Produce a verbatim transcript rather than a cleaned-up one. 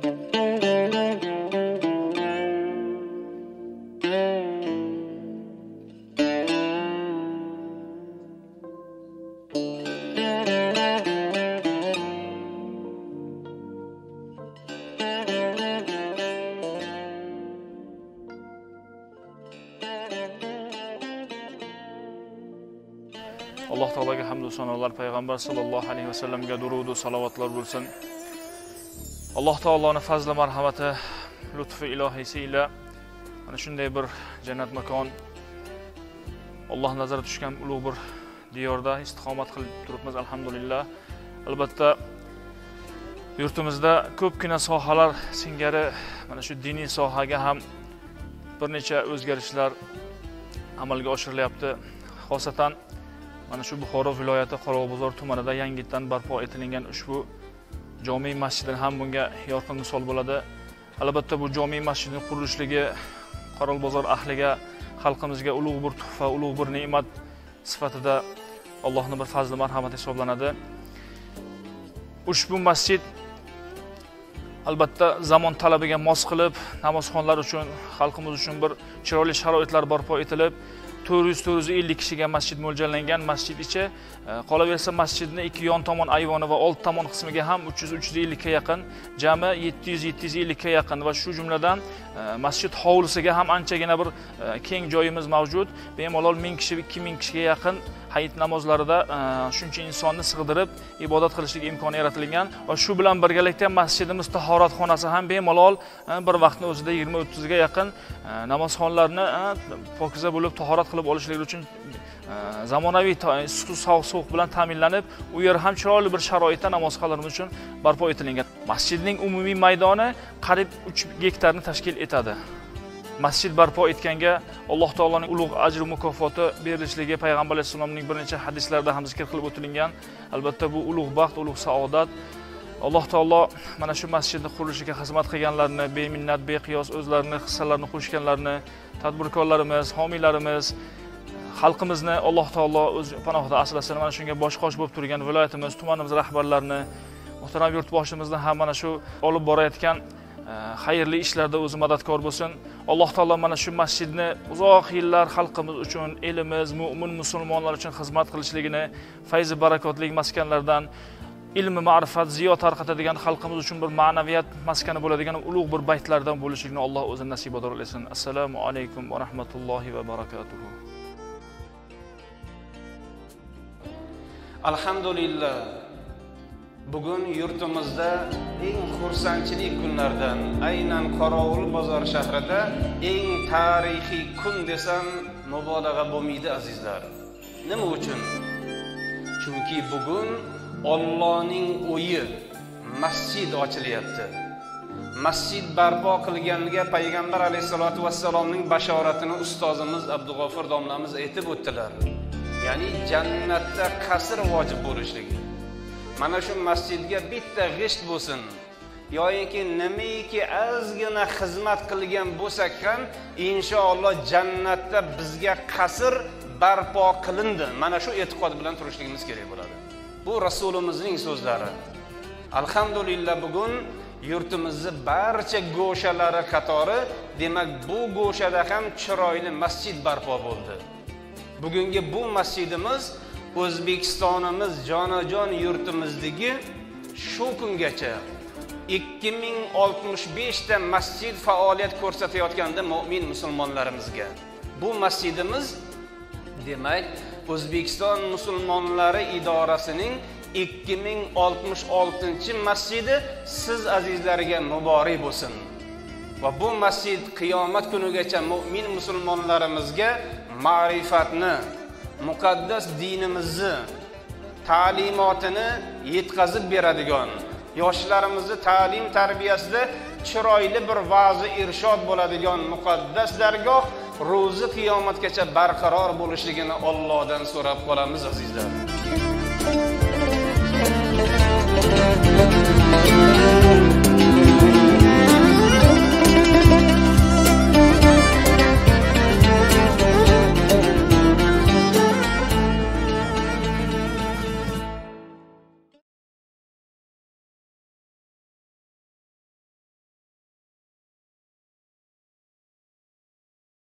Alloh taolaga hamd va sanolar, payg'ambar sollallohu alayhi vasallamga durud va salovatlar bo'lsin. Alloh taoloning fazli marhamati, lutfi ilohiysi ila mana shunday bir jannat makon, Alloh nazarda tushgan ulug' bir diyorda istiqomat qilib turibmiz, alhamdulillah. Albatta yurtimizda ko'pgina sohalar singari mana shu diniy sohaga ham bir necha o'zgarishlar amalga oshirilyapti. Xosatan mana shu Buxoro viloyati Qorovulbozor tumanida yangitdan barpo etilgan ushbu jome masjidi ham bunga yorqin misol bo'ladi. Albatta bu jome masjidining qurilishligi Qorovulbozor ahliga, xalqimizga ulug' bir tuhfa, ulug' bir ne'mat sifatida Allohning bir fazli marhamati hisoblanadi. Ushbu masjid albatta zamon talabiga mos qilib, namozxonlar uchun, xalqimiz uchun bir chiroyli sharoitlar barpo etilib, to'rt yuz to'rt yuz ellik kishiga masjid mo'ljallangan. Masjid ichi qolaversa masjidning ikki yon tomon ayvoni va old tomon qismiga ham uch yuz uch yuz ellik ga yaqin, jami yetti yuz yetti yuz ellik ga yaqin va shu jumladan masjid hovlisiga ham anchagina bir keng joyimiz mavjud. Bemalol ming kishi, ikki ming kishiga yaqin hayit namozlarida shuncha insonni sig'dirib ibodat qilishlik imkoni yaratilgan va shu bilan birgalikda masjidimiz tahoratxonasi ham bemalol bir vaqtning o'zida yigirma o'ttiz ga yaqin namozxonlarni pokiza bo'lib tahorat qilib olishlari uchun zamonaviy sovuq bilan ta'minlanib, u yer ham chiroyli bir sharoitda namoz qilishimiz uchun barpo etilgan. Masjidning umumiy maydoni qariyb uch gektarni tashkil etadi. Masjid barpo etganga Alloh taoloning ulug' ajr mukofoti berilishligi payg'ambar alayhisolamning bir necha hadislarida ham zikr qilib o'tilgan. Albatta bu ulug' baxt, ulug' saodat. Alloh taolo mana shu masjidning qurilishiga xizmat qilganlarni, beminnat, beqiyos o'zlarining hissalarini qo'shganlarni, tadbirkorlarimiz, homiylarimiz, xalqimizni Alloh taolo o'z panohida asrasin. Mana shunga bosh-qosh bo'lib turgan viloyatimiz, tumanimiz rahbarlarini, muhtaram yurtboshimizni ham mana shu olib borayotgan xayrli ishlarda o'zi madadkor bo'lsin. Alloh taolo mana shu masjidni uzoq yillar xalqimiz uchun, elimiz, mu'min musulmonlar uchun xizmat qilishligini, fayzi barakotli maskanlardan ilmi ma'rifat ziyo tarqatadigan, xalqimiz uchun bir ma'naviyat maskani bo'ladigan ulug' bir baytlardan bo'lishligini Alloh o'zi nasibador etsin. Assalomu alaykum va rahmatullohi va barakatuh. Alhamdulillah. Bugun yurtimizda eng xursandchilik kunlardan, aynan Qorovulbozor shahrida eng tarixiy kun desam mubolag'a bo'lmaydi azizlar. Nima uchun? Chunki bugun Allohning o'yi masjid ochilyapti. Masjid barpo qilganiga payg'ambar alayhisolatu vassalomning bashoratini ustozimiz Abdug'ofir domlamiz aytib o'tdilar. Ya'ni jannatda qasr vojib bo'lishligi. Mana shu masjidga bitta g'isht bo'lsin yoki nimaiki ozgina xizmat qilgan bo'lsak ham inshaalloh jannatda bizga qasr barpo qilindi. Mana shu e'tiqod bilan turishligimiz kerak bo'ladi. Bu Rasulimizning so'zlari. Alhamdulillah bugun yurtimizning barcha go'shalari qatori, demak bu go'shada ham chiroyli masjid barpo bo'ldi. Bugungi bu masjidimiz O'zbekistonimiz jonajon yurtimizdagi shu kungacha ikki ming oltmish besh ta masjid faoliyat ko'rsatayotganda mu'min musulmonlarimizga. Bu masjidimiz demak O'zbekiston musulmonlari idorasining ikki ming oltmish oltinchi masjidi siz azizlarga muborak bo'lsin. Va bu masjid qiyomat kunigacha mu'min musulmonlarimizga ma'rifatni, muqaddas dinimizni, ta'limotini yetkazib beradigan, yoshlarimizni ta'lim tarbiyasida chiroyli bir va'zi irshod bo'ladigan muqaddas dargoh ro'zi qiyomatgacha barqaror bo'lishligini Allohdan so'rab qolamiz azizlar.